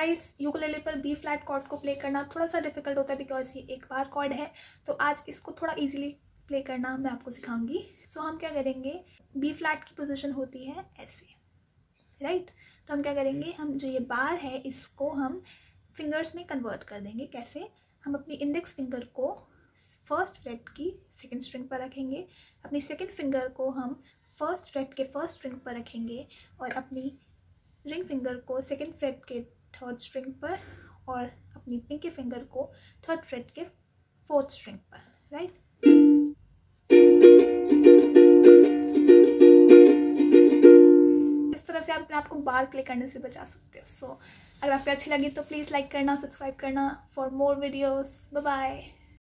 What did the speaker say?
Guys ukulele पर B flat chord को play करना थोड़ा सा डिफिकल्ट होता है बिकॉज ये एक बार कॉर्ड है, तो आज इसको थोड़ा इजीली प्ले करना मैं आपको सिखाऊंगी। सो हम क्या करेंगे, बी फ्लैट की पोजीशन होती है ऐसे, राइट। तो हम क्या करेंगे, हम जो ये बार है इसको हम फिंगर्स में कन्वर्ट कर देंगे। कैसे, हम अपनी इंडेक्स फिंगर को फर्स्ट फ्रेट की सेकंड स्ट्रिंग पर रखेंगे, अपनी सेकंड फिंगर को हम फर्स्ट फ्रेट के फर्स्ट स्ट्रिंग पर रखेंगे और अपनी रिंग फिंगर को सेकंड फ्रेट के थर्ड स्ट्रिंग पर और अपनी पिंकी फिंगर को थर्ड फ्रेट के फोर्थ स्ट्रिंग पर, राइट। इस तरह से आप अपने आप को बार प्ले करने से बचा सकते हो। सो अगर आपको अच्छी लगी तो प्लीज़ लाइक करना, सब्सक्राइब करना for more videos. Bye bye.